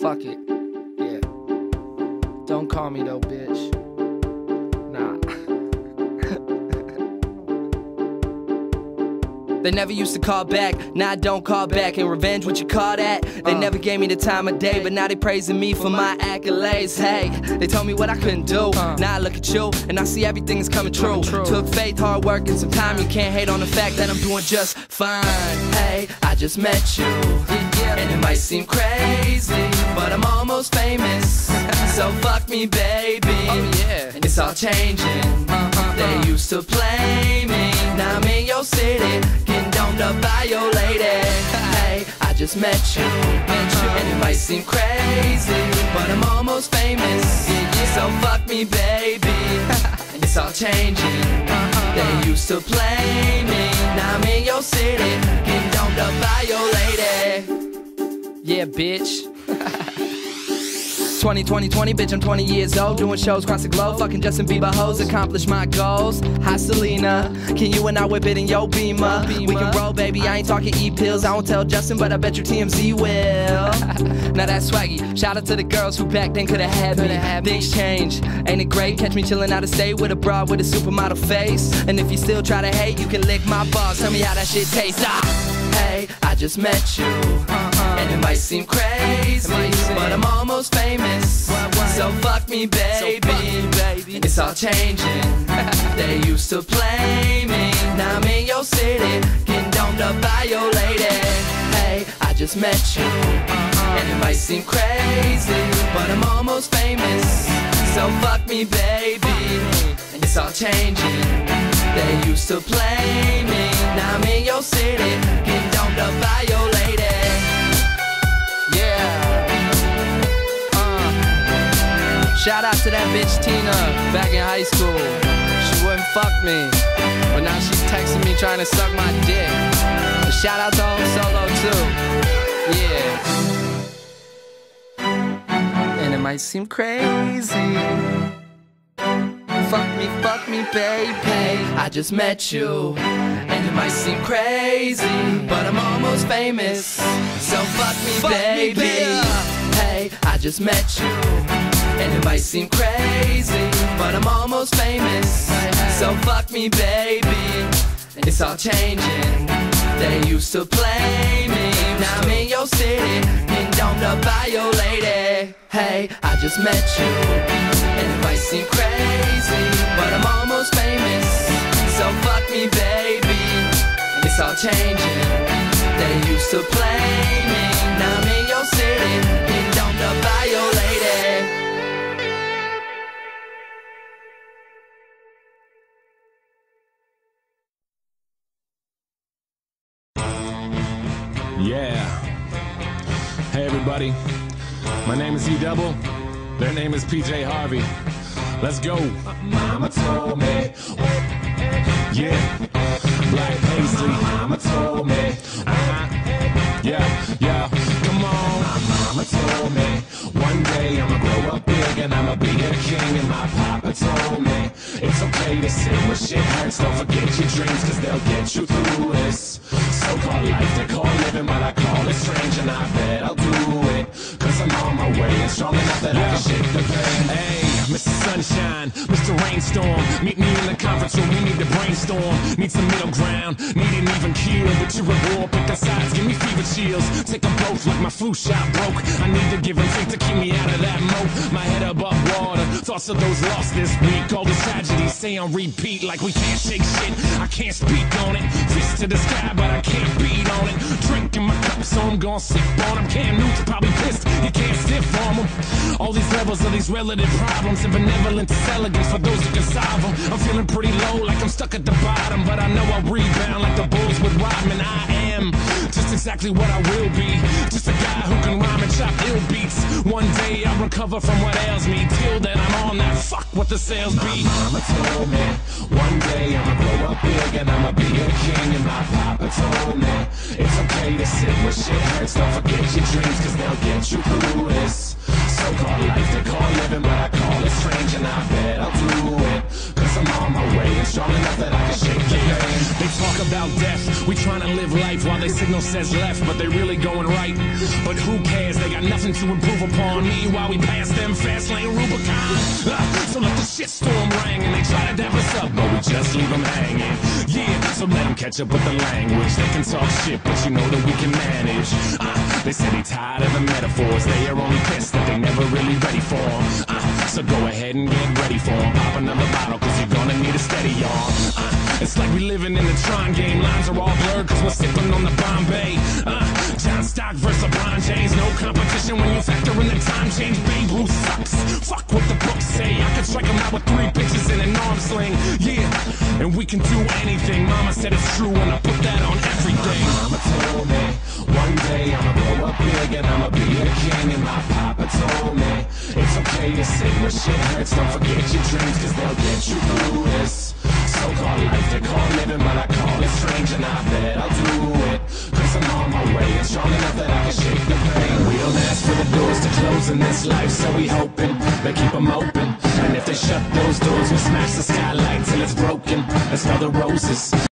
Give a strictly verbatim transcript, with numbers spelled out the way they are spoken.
Fuck it. Yeah. Don't call me though, bitch. Nah. They never used to call back, now I don't call back. And revenge, what you call that? They uh, never gave me the time of day, but now they praising me for my accolades. Hey, they told me what I couldn't do. Uh, now I look at you, and I see everything is coming true. true. Took faith, hard work, and some time. You can't hate on the fact that I'm doing just fine. Hey, I just met you, and it might seem crazy, but I'm almost famous. So fuck me, baby. Oh, yeah. It's all changing. Uh-huh. They used to play me, now I'm in your city, getting domed up by your lady. Hey, I just met you, and it might seem crazy, but I'm almost famous. So fuck me, baby. It's all changing. They used to play me, now I'm in your city, getting domed up by your lady. Yeah, bitch. twenty, twenty, twenty, bitch, I'm twenty years old, doing shows across the globe, fucking Justin Bieber hoes, accomplish my goals. Hi, Selena, can you and I whip it in your Beamer? We can roll, baby, I ain't talking E-pills, I won't tell Justin, but I bet you T M Z will. Now that's swaggy, shout out to the girls who back then could've had me. Things change, ain't it great? Catch me chilling out of state with a broad with a supermodel face. And if you still try to hate, you can lick my balls, tell me how that shit tastes. Ah, hey, I just met you, and it might seem crazy, but I'm almost famous. So fuck me, baby. So fuck me, baby. It's all changing. They used to play me, now I'm in your city, getting domed up by your lady. Hey, I just met you, and it might seem crazy, but I'm almost famous. So fuck me, baby. It's all changing. They used to play me, now I'm in your city, getting domed up by your lady. Yeah. Shout out to that bitch Tina, back in high school. She wouldn't fuck me, but now she's texting me trying to suck my dick. But shout out to Home Solo too. Yeah. And it might seem crazy. Fuck me, fuck me, baby. I just met you, and it might seem crazy, but I'm almost famous. So fuck me, fuck baby. Me, hey, I just met you, and it might seem crazy, but I'm almost famous. So fuck me, baby. It's all changing. They used to play me, now I'm in your city, getting domed up by your lady. Hey, I just met you, and it might seem crazy, but I'm almost famous. So fuck me, baby. It's all changing. They used to play me, now I'm in your city, getting domed up by your lady. Yeah. Hey everybody, my name is E-Double, their name is P J Harvey. Let's go. Mama told me. Yeah. Black paisley. Mama told me. Uh-huh. Yeah, yeah. Come on. My mama told me one day I'ma grow up big and I'ma be a king. And my papa told me it's okay to sit where shit hurts. Don't forget your dreams, cause they'll get you through this so-called life they call living, but I call it strange. And I bet I'll do it, cause I'm on my way and strong enough that yeah. I can shake the pain. Hey, Mister Sunshine, Mister Rainstorm, meet me in the conference room, we need to brainstorm. Need some middle ground, need an even keel, but you're a war, pick a sides, give me fever chills. Take them both like my flu shot broke. I need to give and take to keep me out of that moat. My head above water, thoughts of those lost this week. All these tragedies stay on repeat like we can't shake shit. I can't speak on it, fist to the sky, but I can't beat on it. Drinking my cup, so I'm gonna sip on them. Cam Newton's probably pissed, you can't stiff on them. All these levels of these relative problems and benevolent elegance for those who can solve them. I'm feeling pretty low, like I'm stuck at the bottom, but I know I'll rebound like the Bulls with Rodman. I am just exactly what I will be, just a guy who can rhyme and chop ill beats. One day I'll recover from what ails me, till then I'm on that fuck what the sales be. My mama told me one day I'ma grow up big and I'ma be a king. And my papa told me it's okay to sit where shit hurts. Don't forget your dreams, cause they'll get you through this so-called life they call living, but I call it strange. And I bet I'll do it, cause I'm on my way and strong enough that I can shake the pain. They talk about death, we trying to live life while they signal says left, but they really going right. But who cares, they got nothing to improve upon. Me while we pass them fast lane Rubicon. uh, So let the shitstorm ring and they try to dap us up, but we just leave them hanging. Yeah, so let them catch up with the language. They can talk shit, but you know that we can manage. uh, They say they tired of the metaphors, they are only pissed that they never really ready for them. uh, So go ahead and get ready for them. Pop another bottle cause you're gonna need a steady arm. uh, It's like we living in the Tron game. Lines are all blurred cause we're sipping on the Bombay. uh, John Stock versus LeBron James. No competition when you factor in the time change. Babe Ruth sucks, fuck what the books say. I could strike him out with three pitches in an arm sling. Yeah, and we can do anything. Mama said it's true and I put that on everything. Mama told me one day I'ma blow up big and I'ma be a king. And my papa told me it's okay to say when shit hurts. Don't forget your dreams cause they'll get you through this so-called life they call living, but I call it strange. And I bet I'll do it cause I'm on my way and strong enough that I can shake the pain. We don't ask for the doors to close in this life, so we hoping they keep them open. And if they shut those doors, we smash the skylight till it's broken and smell the roses.